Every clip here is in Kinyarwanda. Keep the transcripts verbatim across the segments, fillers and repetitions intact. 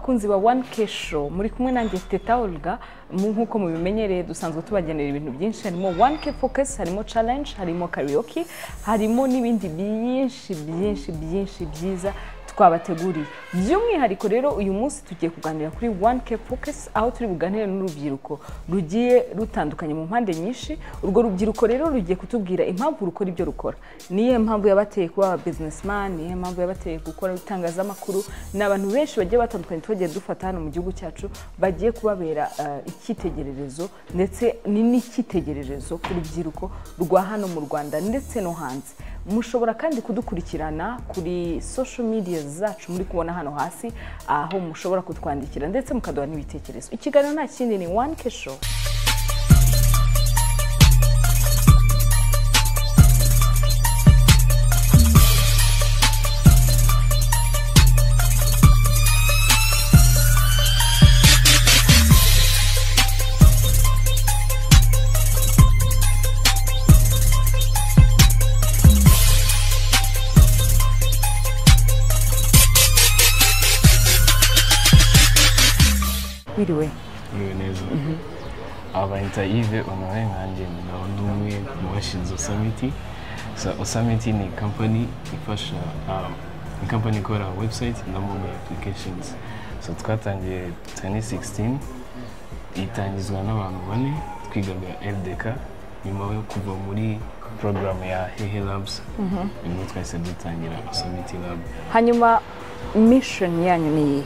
bakunzi ba one K Show muri kumwe nanjye Teta Olga nkuko mubimenyereye dusanzwe tubagenera ibintu byinshi harimo one K Focus harimo challenge harimo karaoke harimo n'ibindi byinshi byinshi byinshi byiza twabateguriye by'umwihariko rero uyu munsi tugiye kuganira kuri one K Focus aho turi buganire n'urubyiruko rugiye rutandukanye mu mpande nyinshi urwo rubyiruko rero rugiye kutubwira impamvu rukora ibyo rukora niye mpamvu yabateye kuba businessman niye mpamvu yabateye gukora itangazamakuru n'abantu benshi bagiye batandukanye twagiye dufata hano mu gihugu cyacu bagiye kubabera uh, icyitegererezo ndetse ni n'icyitegererezo ku rubyiruko rwa hano mu Rwanda ndetse no hanze mushobora kandi kudukurikirana kuri social media zacu muri kubona hano hasi aho mushobora kutwandikira ndetse mukaduha n'ibitekerezo ikiganiro nta kindi ni one K Show. Wiriwe Wiriwe neza abaita Yves Honoré nkanjye n'umwe mu bashinze Osamiti. So Osamiti ni company ifasha um, ni company ikora website na mobile applications. So twatangiye twenty sixteen itangizwa n'abantu bane twigaga L D K nyuma yo kuva muri program ya Hehe Labs nibwo twahise dutangira Osamiti Lab. Hanyuma mission yanyu ni iyihe?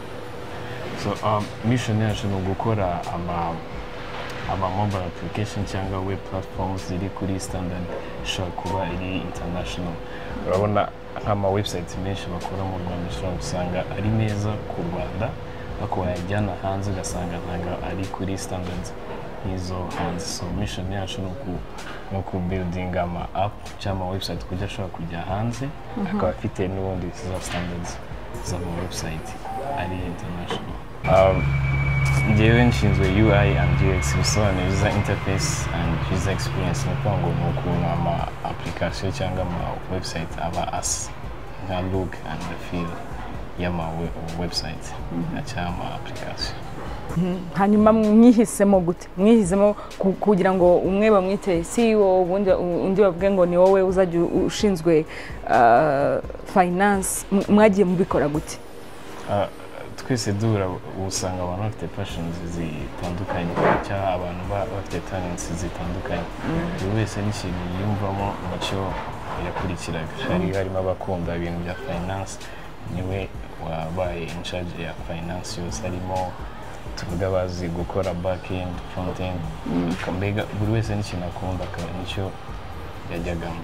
So um, mission yacu ni ugukora ama ama mobile application cyangwa web platforms ziri kuri standard ishobora kuba iri international. Urabona nk'ama website menshi bakora mu Rwanda ushobora gusanga ari meza ku Rwanda ariko wayajyana hanze ugasanga ntabwo ari kuri standards nk'izo hanze. So mission yacu ni uku building ama app cyangwa ama website kugira ashobora kujya hanze akaba afite n'ubundi za standards z'ama website ari international. Um, Njyewe nshinzwe U I and U X bisobanuye user interface and user experience ni ukuvuga ngo ni ukuntu ama application cyangwa ama website aba as nka look and feel y'ama website cyangwa ama application. Hanyuma mwihisemo gute mwihisemo kugira ngo umwe bamwite C E O ubundi undi bavuge ngo ni wowe uzajya ushinzwe finance mwagiye mubikora gute? Twese dura usanga abantu bafite passions zitandukanye cyangwa abantu bafite talents zitandukanye buri wese n'ikintu yumvamo mucyo yakurikiraga hari harimo abakunda ibintu bya finance niwe wabaye in charge ya finance yose harimo tuvuga bazi gukora back end front end kambega buri wese n'ikintu akunda akaba nicyo yajyagamo.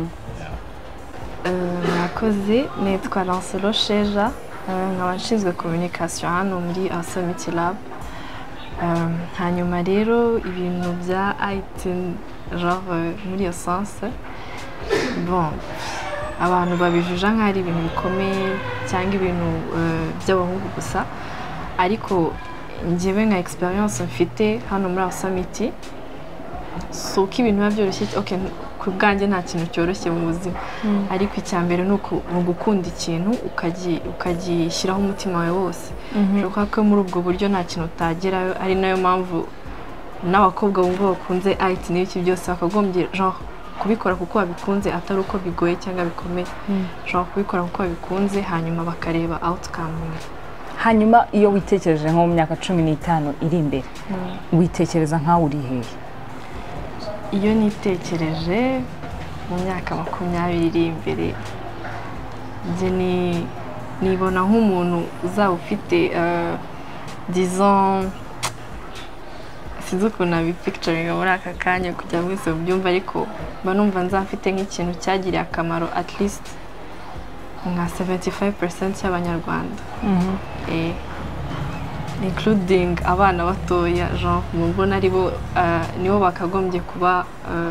Nakoze nitwa Lancelo Sheja nkaba nshinzwe communication hano muri Osamiti Lab. Hanyuma rero ibintu bya I T genre muri iyo sense bon abantu babijuja nk'ari ibintu bikomeye cyangwa ibintu by'abahungu gusa ariko njyewe nka experience mfite hano muri Osamiti so ko ibintu biba byoroshye okay ku bwanjye nta kintu cyoroshye mu buzima ariko icyambere ni ugukunda ikintu ukagishyiraho umutima wawe wose ushobora ko muri ubwo buryo nta kintu utagerayo ari nayo mpamvu n'abakobwa bumva bakunze I T n'ibiki byose bakagombye genre kubikora kuko babikunze atari uko bigoye cyangwa bikomeye ushobora kubikora kuko babikunze hanyuma bakareba outcome. Hanyuma iyo witekereje nko mu myaka cumi n'itanu iri imbere witekereza nkaho uri hehe? Iyo nitekereje mu myaka makumyabiri iri imbere nje ni nibona nk'umuntu uzaba ufite disons sinzi ukuntu abipicturinga muri aka kanya kugira mwese mubyumva ariko mba numva nzafite nk'ikintu cyagiriye akamaro at least nka seventy-five percent y'abanyarwanda eh including abana batoya genre mbona aribo nibo bakagombye kuba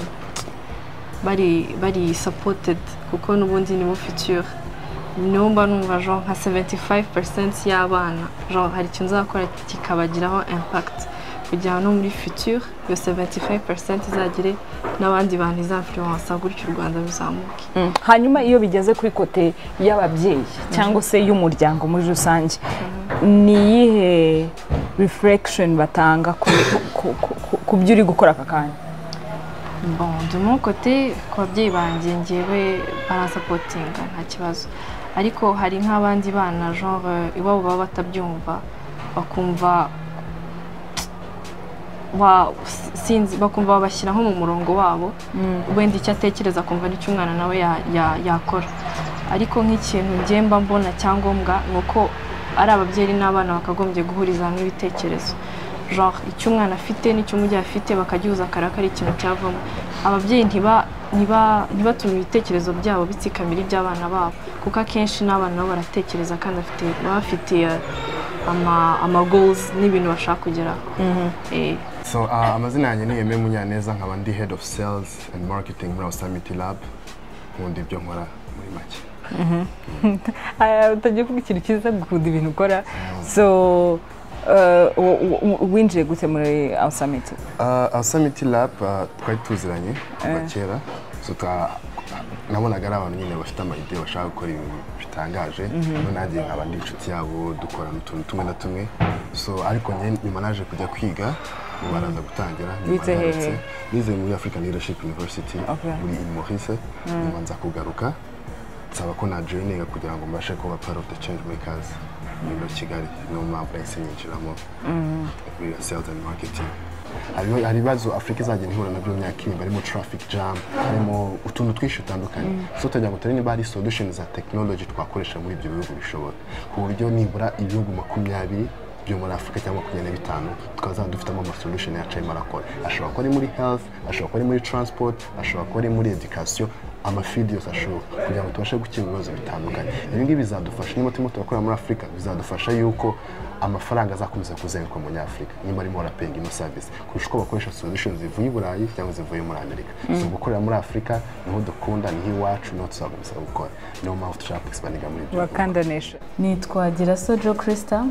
bari bari supported kuko n'ubundi ni mu future niho mba numva genre nka seventy-five percent y'abana genre hari ikintu nzakora kikabagiraho impact kugira no muri future yo seventy-five percent izagire n'abandi bantu izafluence gutyo u Rwanda ruzamuke. Hanyuma iyo bigeze kuri kote y'ababyeyi cyangwa se y'umuryango muri rusange ni iyihe reflection batanga ku ku- ku- ku byo uri gukora aka kanya? Bon, de mon côté ku babyeyi banjye njyewe baransapotinga nta kibazo, ariko hari nk'abandi bana genre iwabo baba batabyumva bakumva wa sinzi bakumva babashyira nko mu murongo wabo wenda icyo atekereza akumva n'icyo umwana nawe ya- ya- yakora, ariko nk'ikintu njye mba mbona cyangombwa ni uko ari ababyeyi n'abana bakagombye guhuriza hamwe ibitekerezo, genre icyo umwana afite n'icyo umubyeyi afite bakagihuza akaraka ari ikintu cyavamo. Ababyeyi ntiba ntiba ntibatume ibitekerezo byabo bitsikamira iby'abana babo, kuko akenshi n'abana nabo baratekereza kandi afite baba bafite ama ama goals n'ibintu bashaka kugeraho. Eh, So uh, amazina yanjye ni Aime Munyaneza, nkaba ndi head of sales and marketing muri Awsamity Lab, nkunda ibyo nkora muri make. Ah, utagiye kuvuga ikintu cyiza gukunda ibintu ukora, so uh, w- w- winjiye gute muri Awsamity? Uh, Awsamity Lab uh, twari tuziranye kuva kera, so twa nabonaga ari abantu nyine bafite amayide bashaka gukora ibintu bitangaje, none nanjye nkaba ndi inshuti yabo dukorana utuntu tumwe na tumwe, so ariko njye nyuma naje kujya kwiga ubu baraza gutangira. Wize hehe? Nize muri African Leadership University Okay. muri Ile Maurice, nyuma nza kugaruka nsaba ko na joininga kugira ngo mbashe kuba part of the change makers muri Kigali, niyo mpamvu nahise nyinjiramo muri sales and marketing. Hariho hari ibibazo Afurika izagenda ihura nabyo mu myaka iri, barimo traffic jam, harimo utuntu twinshi dutandukanye, so tujya ngo turebe niba hari solutions za technology twakoresha muri ibyo bihugu bishobora, ku buryo nibura ibihugu makumyabiri byo muri Afurika cyangwa makumyabiri na bitanu tukazaba dufitemo ama solution yacu arimo arakora. Ashobora kuba ari muri health, ashobora kuba ari muri transport, ashobora kuba ari muri education, amafield yose ashoboka, kugira ngo tubashe gukemura ibibazo bitandukanye. Ibi ngibi bizadufasha niba turimo turakora muri Afurika, bizadufasha yuko amafaranga azakomeza kuzenguruka mu Nyafurika niba arimo barapayinga ino service kurusha uko bakoresha solutions zivuye i Burayi cyangwa zivuye muri Amerika. So gukorera muri Afurika niho dukunda, niho iwacu, niho tuzakomeza gukora, niyo mpamvu dushaka expandinga muri ibyo. Wakandanisha. Nitwa Giraso Jo Krista,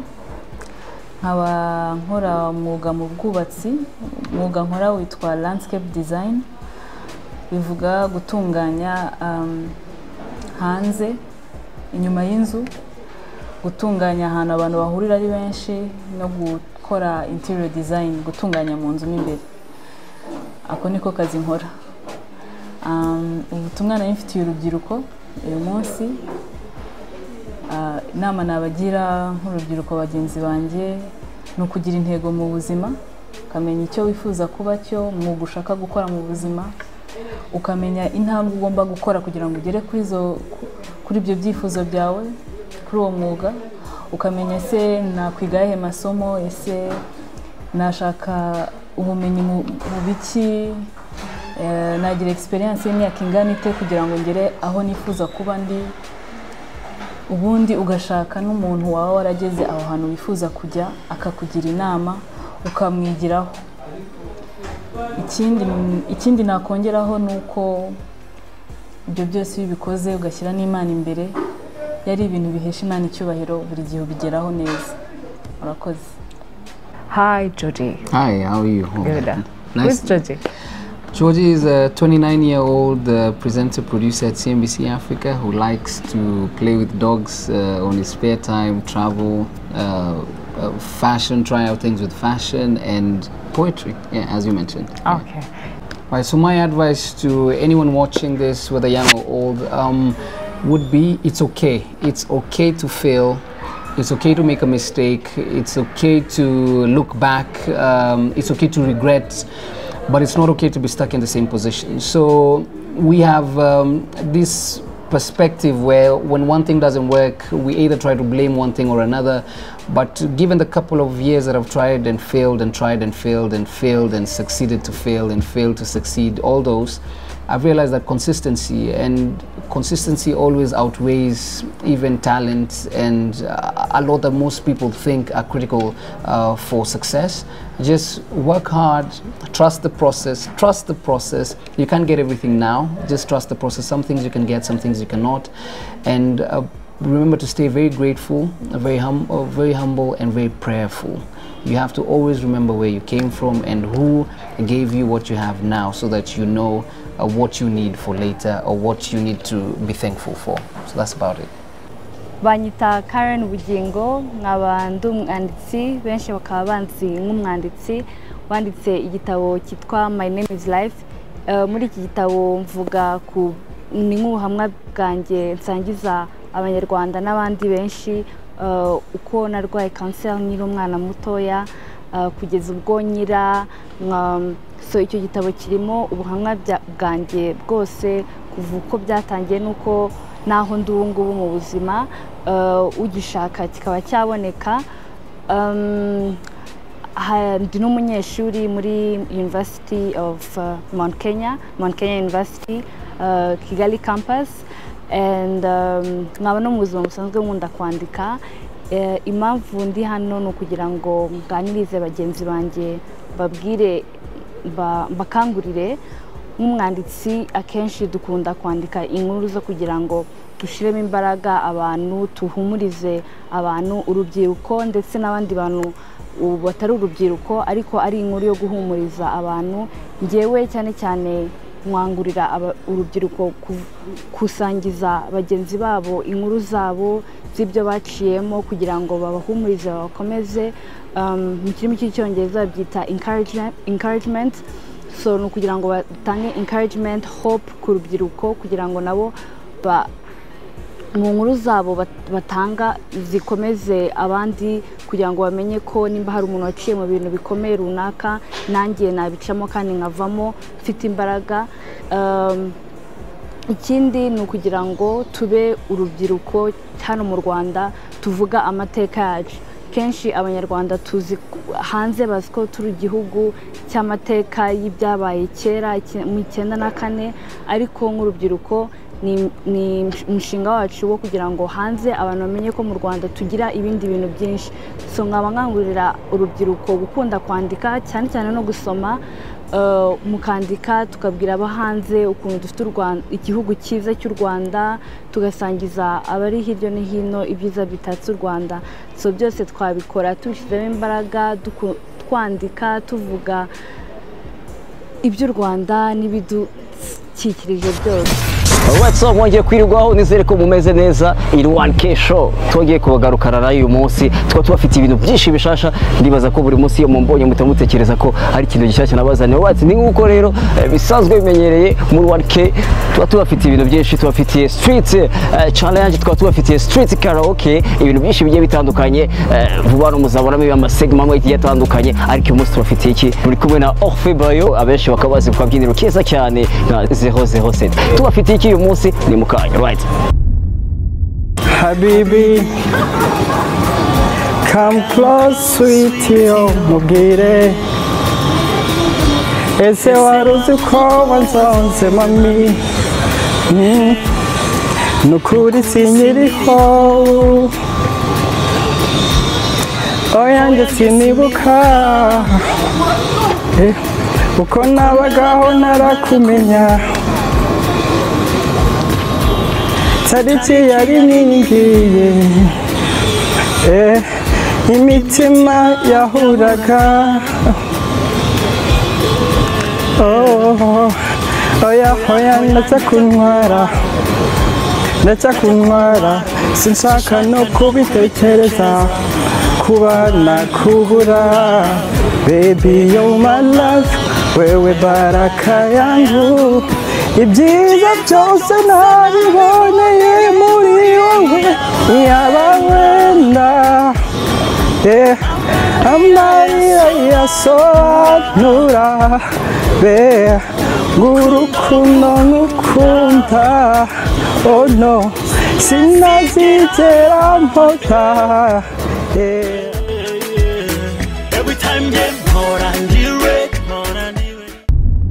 nkaba nkora umwuga mu bwubatsi. Umwuga nkora witwa landscape design, bivuga gutunganya um, hanze inyuma y'inzu, gutunganya ahantu abantu bahurira ari benshi, no gukora interior design, gutunganya mu nzu n'imbere. Ako niko kazi nkora. Um, ubutumwa nari mfitiye urubyiruko uyu munsi, uh, inama nabagira nk'urubyiruko bagenzi banjye ni ukugira intego mu buzima, ukamenya icyo wifuza kuba cyo, umwuga ushaka gukora mu buzima, ukamenya intambwe ugomba gukora kugira ngo ugere kuri zo kuri ibyo byifuzo byawe kuri uwo mwuga, ukamenya ese nakwiga he masomo, ese nashaka ubumenyi mu biki, nagira experience y'imyaka ingana ite kugira ngo ngere aho nifuza kuba ndi, ubundi ugashaka n'umuntu wawe warageze aho hantu wifuza kujya akakugira inama ukamwigiraho. Ikindi ikindi nakongeraho nuko ibyo byose bibikoze ugashyira n'Imana imbere, yari ibintu bihesha Imana icyubahiro, buri gihe ubigeraho neza. Urakoze. Hi Georgie. Hi, how are you? Good. Nice. Who's Georgie? Georgie is a twenty-nine-year-old uh, presenter producer at C N B C Africa who likes to play with dogs uh, on his spare time, travel, uh, uh, fashion, try out things with fashion, and poetry, yeah, as you mentioned. Okay. Right, so my advice to anyone watching this, whether young or old, um, would be it's okay. It's okay to fail. It's okay to make a mistake. It's okay to look back. Um, it's okay to regret. But it's not okay to be stuck in the same position. So we have um, this perspective where when one thing doesn't work, we either try to blame one thing or another. But given the couple of years that I've tried and failed and tried and failed and failed and succeeded to fail and failed to succeed, all those, I've realized that consistency and consistency always outweighs even talent and uh, a lot that most people think are critical uh, for success. Just work hard, trust the process, trust the process. You can't get everything now, just trust the process. Some things you can get, some things you cannot. And uh, remember to stay very grateful, very, hum uh, very humble and very prayerful. You have to always remember where you came from and who gave you what you have now, so that you know uh, what you need for later or what you need to be thankful for. So that's about it. banyita Karen Bugingo nkaba ndi umwanditsi benshi bakaba banzi nk'umwanditsi wanditse igitabo cyitwa My Name is Life. Uh, muri iki gitabo mvuga ku ni nk'ubuhamwa bwanjye nsangiza abanyarwanda n'abandi benshi uh, uko narwaye cancer nkiri umwana mutoya uh, kugeza ubwo nyira um, so icyo gitabo kirimo ubuhamwa bwanjye bwose kuva uko byatangiye nuko naho ndi ubu ngubu mu buzima uh, ugishaka kikaba cyaboneka. um, ndi n'umunyeshuri muri University of uh, Mount Kenya Mount Kenya University uh, Kigali campus and nkaba no mu buzima busanzwe nkunda kwandika. uh, impamvu ndi hano ni ukugira ngo nganirize bagenzi banjye babwire bakangurire nk'umwanditsi akenshi dukunda kwandika inkuru zo kugira ngo dushiremo imbaraga abantu tuhumurize abantu urubyiruko ndetse n'abandi bantu batari urubyiruko ariko ari inkuru yo guhumuriza abantu. Ngewe cyane cyane mwangurira urubyiruko kusangiza bagenzi babo inkuru zabo z'ibyo baciyemo kugira ngo babahumurize bakomeze. mu kirimi cy'icyongereza byita encouragement, so ni ukugira ngo batange encouragement, hope ku rubyiruko kugira ngo nabo mu nkuru zabo batanga zikomeze abandi kugira ngo bamenye ko nimba hari umuntu waciye mu bintu bikomeye runaka nanjye nabicamo kandi nkavamo mfite imbaraga. Ikindi ni ukugira ngo tube urubyiruko hano mu Rwanda tuvuga amateka yacu. Kenshi abanyarwanda tuzi hanze bazi ko turi igihugu cy'amateka y'ibyabaye kera mu icyenda na kane, ariko nk'urubyiruko ni umushinga wacu wo kugira ngo hanze abantu bamenye ko mu Rwanda tugira ibindi bintu byinshi. So nkaba nkangurira urubyiruko gukunda kwandika cyane cyane no gusoma, mukandika tukabwira aba hanze ukuntu dufite igihugu cyiza cy'u Rwanda, tugasangiza abari hirya no hino ibyiza bitatse u Rwanda. So byose twabikora tubishyizemo imbaraga, twandika tuvuga iby'u Rwanda n'ibidukikirije byose. What's up, mwongeye kwirirwaho, nizere ko mumeze neza. Iri one K show twongeye kubagarukana nayo uyu munsi, tukaba tubafite ibintu byinshi bishasha. Ndibaza ko buri munsi iyo mumbonye mutamutekereza ko hari ikintu gishyashya nabazaniye. What's ni nguko rero bisanzwe bimenyereye muri one K tuba tubafite ibintu byinshi, tubafitiye street uh, challenge, tukaba tubafitiye street karaoke, ibintu byinshi bigiye bitandukanye. Vuba no muzabonamo amasegma amwe yagiye atandukanye, ariko uyu munsi tubafitiye iki? Muri kumwe na Orphe Bayo, abenshi bakabazi kwa byiniro keza cyane nka zero zero seven. Tubafitiye iki uyu munsi? Ni mukanya, right? Habibi, come close sweetie, mubwire ese waruzi ko wanzonze mami, mm. nukuri sinyiriho, oya njye sinibuka eh, uko nabagaho narakumenya, tariki yari ningiye eh, imitima yahuraga, oh, oya oya ndaza kuntwara ndaza kuntwara, sinshaka no kubitekereza kubana kubura, baby you're my love, wewe baraka yangu, ibyiza byose nabiboneye muri wowe, yaba wenda yeah, amarira yasobanura be ngurukundo ngukunda, oh no sinazigera mpota yeah. Every time they more and direct, more and direct.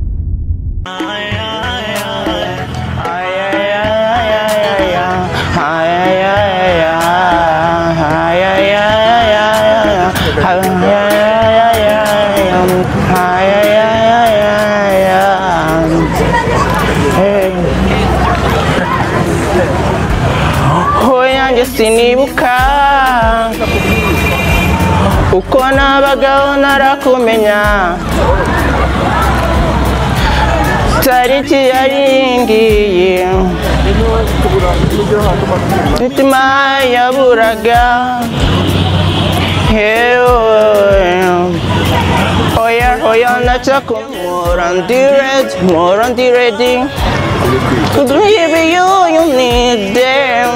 Sinibuka uko nabagaho narakumenya, tariki yaringiye imitima yaburaga oya oya ndashaka more on the red more on the ready to believe you you need them.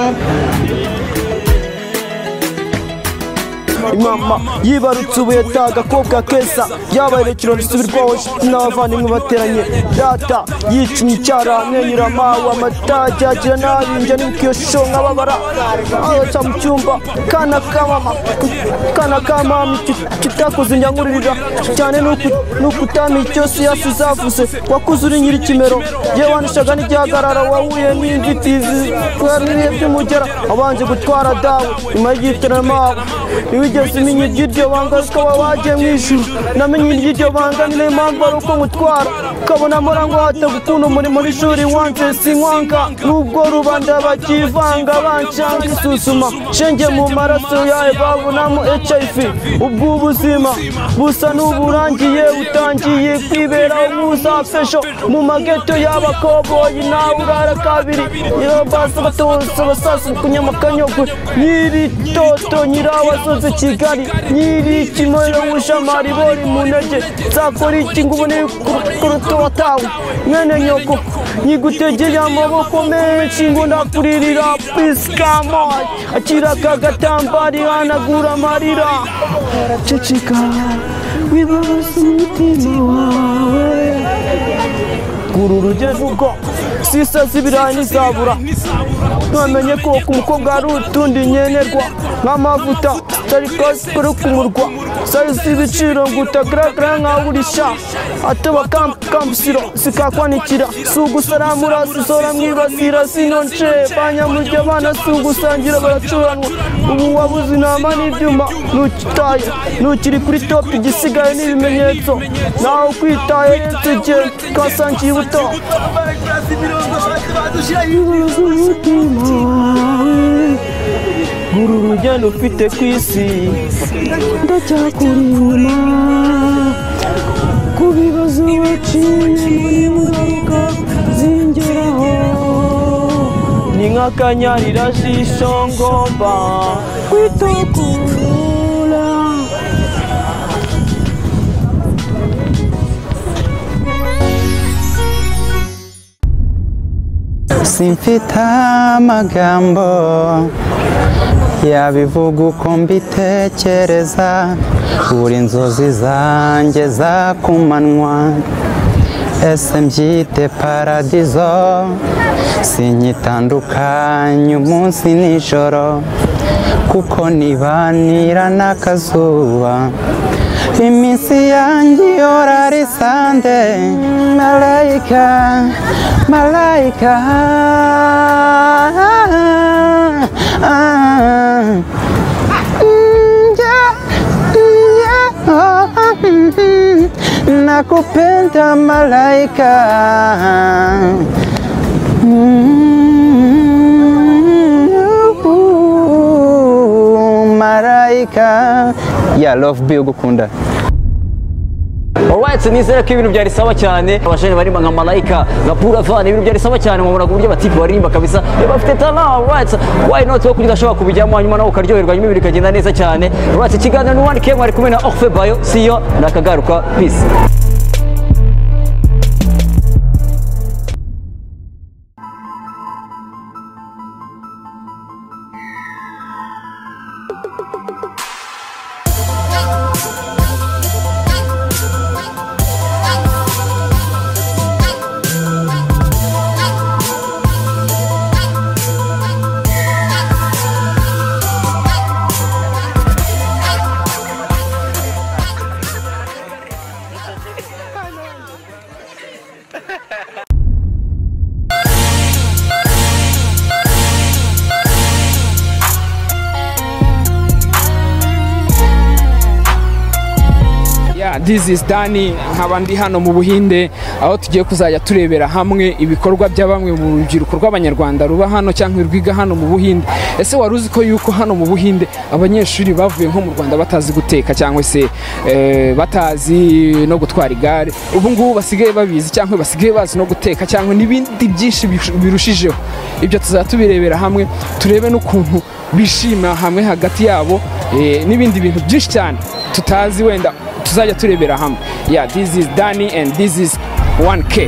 Mama yibarutse ubuye agakobwa keza yabaye rekiro risubirwaho n'abavandimwe bateranye data yicumye icyara amwenyura mawe amatage agira nabi njya n'ikiyo sho nk'ababara aca mu cyumba kana kamama kana kamama kitakoze njyanguririra cyane nuko utamiye cyose yasize avuze wakuze uri nyiri kimero yewe wanishaga n'igihagarara wahuye n'inzitizi n'ibihe by'umugera wabanje gutwara dawe nyuma y'igiterano mawe wigeze umenya iry'iryo banga ukaba wagiye mu ijuru namenye iry'iryo banga niyo mpamvu ari uko mutwara ukabona mpora ngo hatagukunda umurimo w'ishuri wanze sinkwanga nubwo rubanda bakivanga banshanga isuzuma shenge mu maraso yawe babonamo H I V ubwo ubuzima busa n'uburangiye utangiye kwiberaho nk'uzafesho mu mageto y'abakoboyi nawe urara kabiri iyo basa batoza basaza kunyamakanyogo nyiri toto nyirawasoze Kigali nyiri kimoyo w'ushamari bori mu ntege nzakora iki ngo ubone kuruta watawe mwene nyoko nyigutegeye amaboko menshi ngo ndakuririra please come on akira aka gatambari hanagura amarira ceceka wibabaza umutima wawe guru urugero ubwo sisa z'ibirayi ntizabura ntumenye ko ku mukobwa hari utundi nkenerwa nk'amavuta atari kuri ku murwa sayizi ibiciro ngo utagaragara nkaho urisha ataba kampusiro zikakwanikira si ugusaramura zizora mwibasira sino nce banyamurya abana si ugusangira baracuranwa ubu wabuze inama n'ibyuma ntukitaye ntukiri kuri topu igisigaye n'ibimenyetso nawe ukwitaye tujye twasangiye ubuto uru rugendo ufite ku isi ndacyakurima ku bibazo waciye muri ngaruka zingeraho ni nk'akanyarira jisho ngomba kwitukura simfite amagambo yabivuga uko mbitekereza buri inzozi zanjye za kumanywa ese mbyite paradizo sinyitandukanye umunsi nijoro kuko nibanira n'akazuba iminsi yanjye ihora ari sande malayika malayika nakupenda malaika malaika ya love B ugukunda. Alright, nizere ko ibintu byari sawa cyane abashani barimo nka Malaika nka Buravan ibintu byari sawa cyane mubona uburyo batipu baririmba kabisa bafite talent. Alright, why not wo kugira ashobora kubijyamo hanyuma nawe ukaryoherwa nyuma ibintu bikagenda neza cyane. Alright, ikiganiro ni one K mwari kumwe na Orphe Bayo, see you nakagaruka, peace. this is Dani nkaba ndi hano mu Buhinde aho tugiye kuzajya turebera hamwe ibikorwa bya bamwe mu rubyiruko rw'abanyarwanda ruba hano cyangwa rwiga hano mu Buhinde. Ese wari uzi ko yuko hano mu Buhinde abanyeshuri bavuye nko mu Rwanda batazi guteka cyangwa se eh, batazi no gutwara igare, ubu ngubu basigaye babizi cyangwa basigaye bazi no guteka cyangwa n'ibindi byinshi birushijeho. Ibyo tuzatubirebera hamwe turebe n'ukuntu bishima hamwe hagati yabo eh, n'ibindi bintu byinshi cyane tutazi wenda tuzajya turebera hamwe. Yeah, this is Dani and this is one K.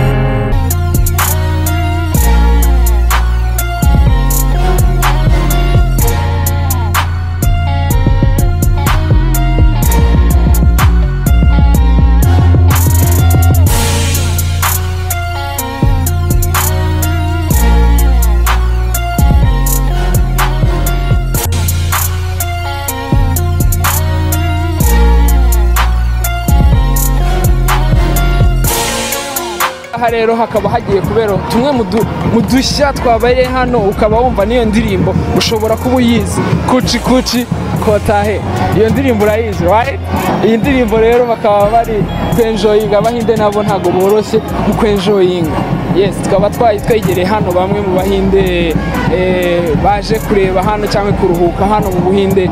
Rero hakaba hagiye kubera tumwe mu dushya twabaye hano, ukaba wumva niyo ndirimbo ushobora kuba uyizi, kuci kuci kotahe. Iyo ndirimbo urayizi, right? Iyi ndirimbo rero bakaba bari kwenjoyinga, Abahinde nabo ntago boroshye mu kwenjoyinga. Yes, tukaba twegereye hano bamwe mu Bahinde eh, baje kureba hano cyangwa kuruhuka hano mu Buhinde.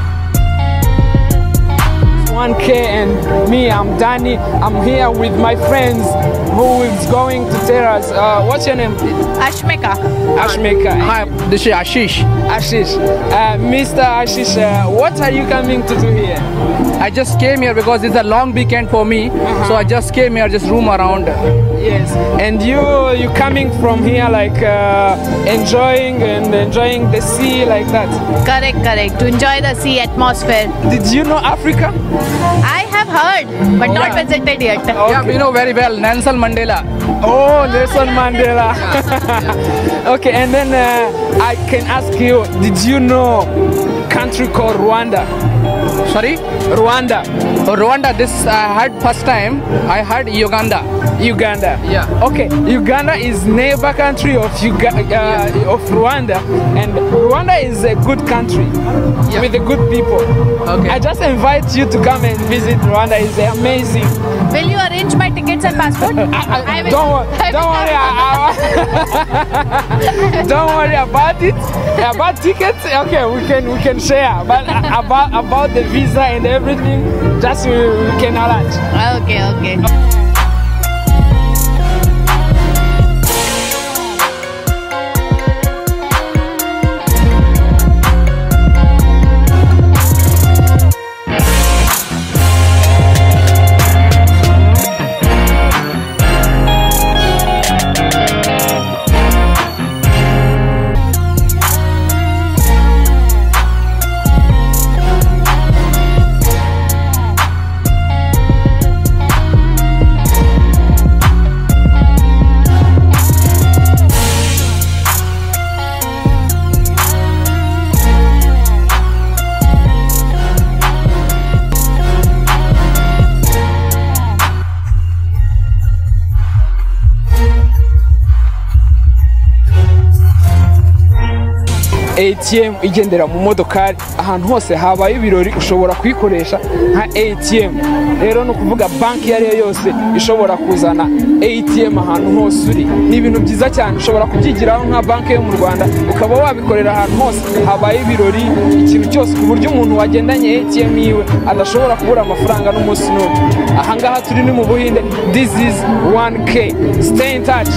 one K and me, I'm Dani. I'm here with my friends who is going to tell us, uh, what's your name? Ashmeka. Ashmeka. Hi, this is Ashish. Ashish. Uh, Mister Ashish, uh, what are you coming to do here? I just came here because it's a long weekend for me, uh-huh. So I just came here, just roam around. Yes, and you you coming from here like uh, enjoying and enjoying the sea like that? Correct, correct. To enjoy the sea atmosphere. Did you know Africa? I have heard, but oh, not yeah. visited yet. Okay. Yeah, we know very well Nelson Mandela. Oh, Nelson Mandela. Okay, and then uh, I can ask you, did you know country called Rwanda? Sorry? Rwanda. Oh, Rwanda, this I heard first time. I heard Uganda. Uganda. Yeah. Okay, Uganda is neighbor country of Uga uh, yeah. of Rwanda, and Rwanda is a good country yeah. with the good people. Okay. I just invite you to come and visit Rwanda. It's amazing. Will you arrange my tickets and passport? I, I, I will, don't worry. Don't worry. I, I, don't worry about it. About tickets, okay, we can we can share. But about about the visa and everything, just we, we can arrange. Okay, okay. A T M igendera mu modokari ahantu hose habaye ibirori ushobora kuyikoresha nka A T M. Rero no kuvuga banki yari yose ishobora kuzana A T M ahantu hose uri. Ni ibintu byiza cyane, ushobora kubyigiraho nka banki yo mu Rwanda ukaba wabikorera ahantu hose habaye ibirori, ikintu cyose ku buryo umuntu wagendanye A T M yiwe adashobora kubura amafaranga n'umunsi n'umwe. Aha ngaha turi ni mu Buhinde. This is one K. Stay in touch.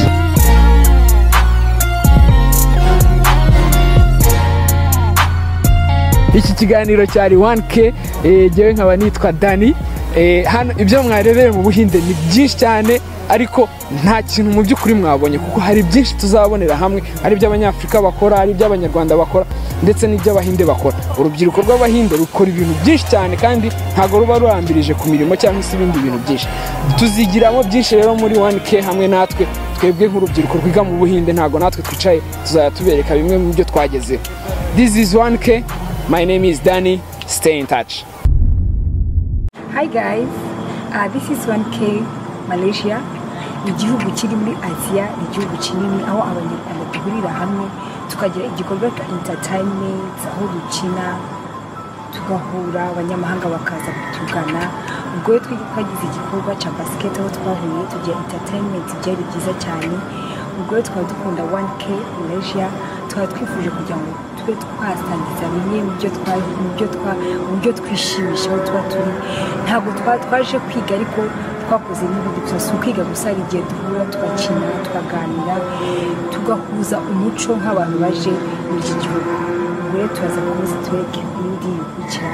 Iki kiganiro cyari one K, jewe nkaba nitwa Dani. Hano ibyo mwarebeye mu Buhinde ni byinshi cyane, ariko nta kintu mu by'ukuri mwabonye kuko hari byinshi tuzabonera hamwe, hari iby'Abanyafrika bakora, hari iby'Abanyarwanda bakora ndetse n'iby'Abahinde bakora. Urubyiruko rw'Abahinde rukora ibintu byinshi cyane kandi ntago ruba rurambirije ku mirimo cyangwa se ibindi bintu byinshi. Tuzigiramo byinshi rero muri one K hamwe natwe, twebwe nk'urubyiruko rwiga mu Buhinde ntago natwe twicaye, tuzajya tubereka bimwe mu byo twagezeho. This is one K. My name is Dani. Stay in touch. Hi guys, uh, this is one K Malaysia. Igihugu kiri muri Asia, igihugu kinini aho abanyarwanda duhurira hamwe tukagira igikorwa cya entertainment aho dukina tugahura, abanyamahanga bakaza kutugana ubwo rero twagize igikorwa cya basket aho twahuye tugira entertainment byari byiza cyane ubwo rero twaba dukunda one K Malaysia twaba twifuje kugira ngo tube twasangiza bimwe mu byo twa mu byo twa mu byo twishimisha aho tuba turi ntabwo twaje kwiga ariko twakoze n'ibindi byose ukwiga gusa hari igihe duhura tugakina tukaganira tugahuza umuco nk'abantu baje muri iki gihugu ubwo rero turaza kuza tureke ibindi bikurikira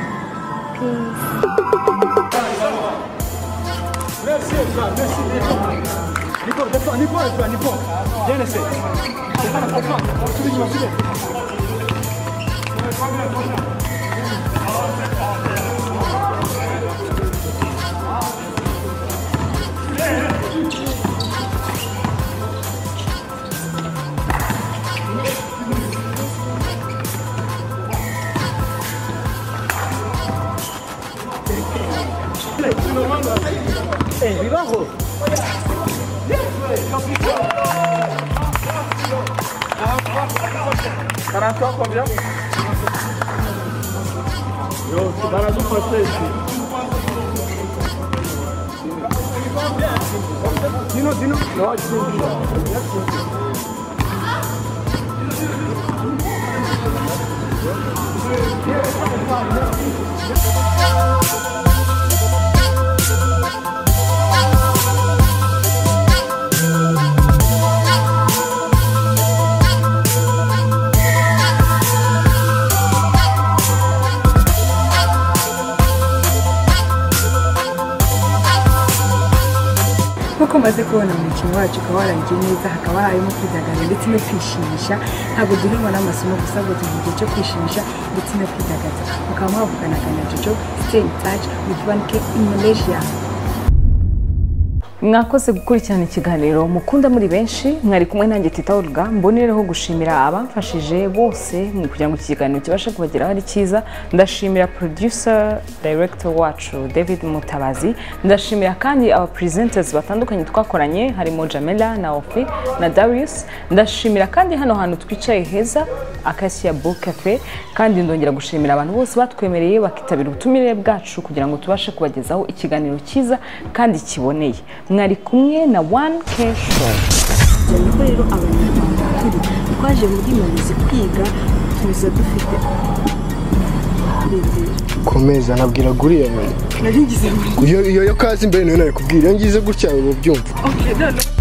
Merci, merci, Nico, Nico, Nico, Nico, Nico, viens essayer. Eh, vivajo. quarante-trois combien? Yo, tu vas la passer ici. Dis-nous, dis-nous. Non, dis-nous. Nk'uko maze kubona umukino wacu ukaba warangiye neza hakaba harimo kwidagadura ndetse no kwishimisha ntabwo duheranwa n'amasomo gusa ngo tugira igihe cyo kwishimisha ndetse no kwidagadura mukaba mwavuganaga na Jojo stay in touch with one K in Malaysia. Mwakoze gukurikirana ikiganiro mukunda muri benshi mwari kumwe nanjye Teta Olga mbonereho gushimira abamfashije bose mu kugira ngo iki kiganiro kibashe kubageraho ari cyiza ndashimira producer director wacu David Mutabazi ndashimira kandi aba presenters batandukanye twakoranye harimo Jamela na Ofi na Darius ndashimira kandi hano hantu twicaye heza Acacia Book Cafe kandi ndongera gushimira abantu bose batwemereye bakitabira ubutumire bwacu kugira ngo tubashe kubagezaho ikiganiro cyiza kandi kiboneye mwari kumwe na one K Show. Niko rero abanyarwanda turi twaje muri Malaysia kwiga tuza dufite komeza nabwira guriya naringize iyo iyo kazi imbere nayo nakubwira ngize gutya ubu byumva okay none